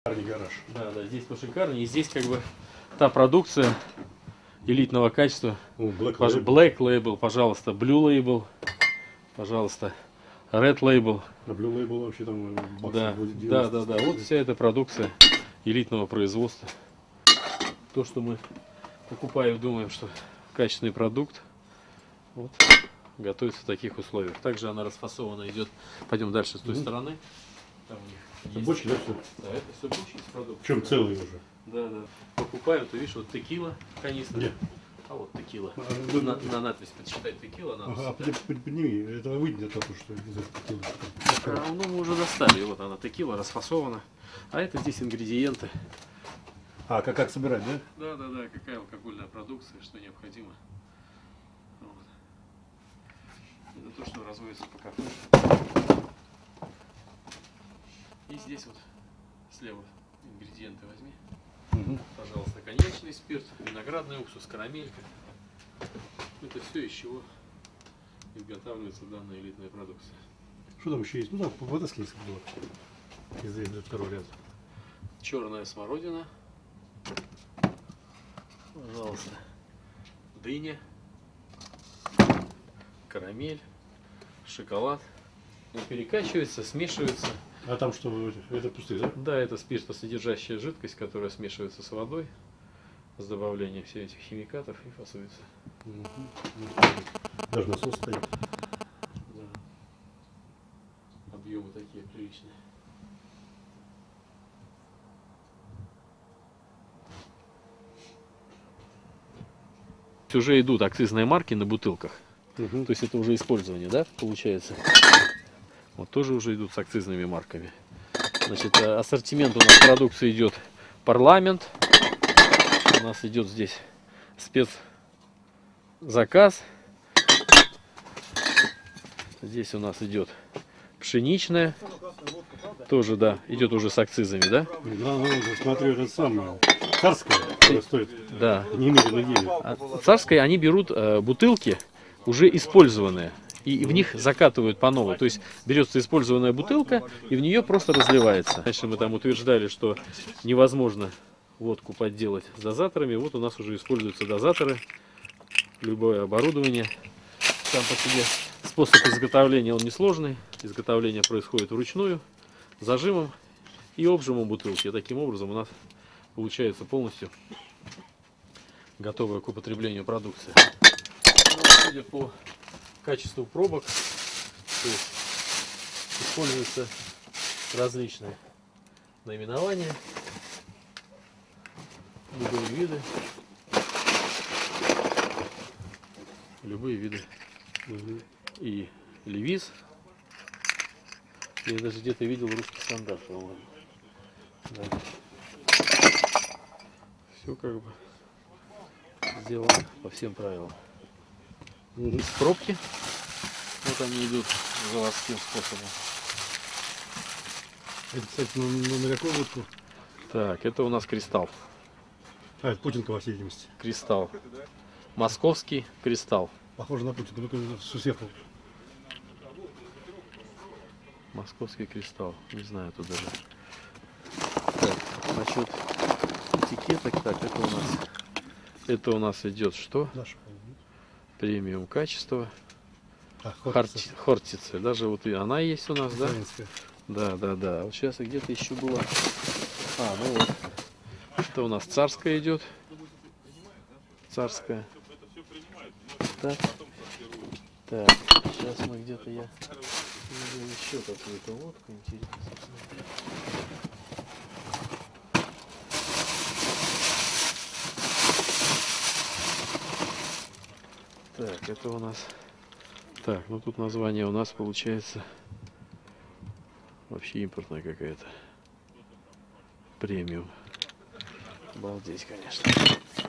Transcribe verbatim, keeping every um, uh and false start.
Гараж. Да, да, здесь пошикарнее. И здесь как бы та продукция элитного качества. О, Black Пож- Label. Black Label, пожалуйста, Blue Label, пожалуйста, Red Label. А Blue Label вообще там баксов Да, будет да, девяносто. да, да. Вот вся эта продукция элитного производства. То, что мы покупаем, думаем, что качественный продукт, вот, готовится в таких условиях. Также она расфасована идет. Пойдем дальше с той Мгм. стороны. Там у них Это есть- бочки, да, все? Да, это все бочки с продуктом. Причем целые уже. Да, да. Покупаем, ты видишь, вот текила, канистра. Где? А вот текила. А, ну, На, на надпись почитай текила. Надо Ага, а сюда. под- под- подними, это выйдет то, что из этого тела. А, ну, мы уже достали. Вот она текила расфасована. А это здесь ингредиенты. А, как, как собирать, да? Да, да, да. Какая алкогольная продукция, что необходимо. Вот. Это то, что разводится по кафе. И здесь вот слева ингредиенты возьми. Угу. Пожалуйста, коньячный спирт, виноградный уксус, карамелька. Это все, из чего изготавливается данная элитная продукция. Что там еще есть? Ну, там вода с лиском было. Из из второго ряда. Черная смородина. Пожалуйста. Дыня. Карамель. Шоколад. Он перекачивается, смешивается. А там что, это пустые, да? Да, это спиртосодержащая жидкость, которая смешивается с водой с добавлением всех этих химикатов и фасуется. Угу. Даже насос стоит. Да. Объемы такие приличные. Уже идут акцизные марки на бутылках. Угу. То есть это уже использование, да, получается? Вот тоже уже идут с акцизными марками. Значит, ассортимент у нас продукции идет парламент. У нас идет здесь спецзаказ. Здесь у нас идет пшеничная. Тоже, да, идет уже с акцизами, да? Да, ну, смотрю, это самое. Царское, которое стоит Да. немерено денег. А царское они берут э, бутылки уже использованные. И в них закатывают по новой. То есть берется использованная бутылка, и в нее просто разливается. Раньше мы там утверждали, что невозможно водку подделать с дозаторами. Вот у нас уже используются дозаторы. Любое оборудование. Сам по себе способ изготовления он несложный. Изготовление происходит вручную, зажимом и обжимом бутылки. Таким образом у нас получается полностью готовая к употреблению продукция. Ну, судя по качеству пробок, то есть используются различные наименования, любые виды, любые виды. Угу. И левиз. Я даже где-то видел русский стандарт, по-моему. Да. Все как бы сделано по всем правилам. Угу. Пробки. Вот они идут заводским способом. Это, кстати, на, на, на какую водку? Так, это у нас кристалл. А, это Путинка, во всей видимости. Кристалл. Московский кристалл. Похоже на Путинку, только сверху. Московский кристалл. Не знаю тут даже. Так, насчет этикеток. Так, это у нас. Это у нас идет что? Наша. Премиум качество. А, Хорти- Хортиция. Даже вот и она есть у нас, да? Украинская. Да, да, да. Вот сейчас где-то еще было. А, ну вот. Это у нас царская идет. Царская. Так. Так, сейчас мы где-то я видел еще какую-то водку. Интересно. Так, это у нас. Так, ну тут название у нас получается вообще импортная какая-то. Премиум. Обалдеть, конечно.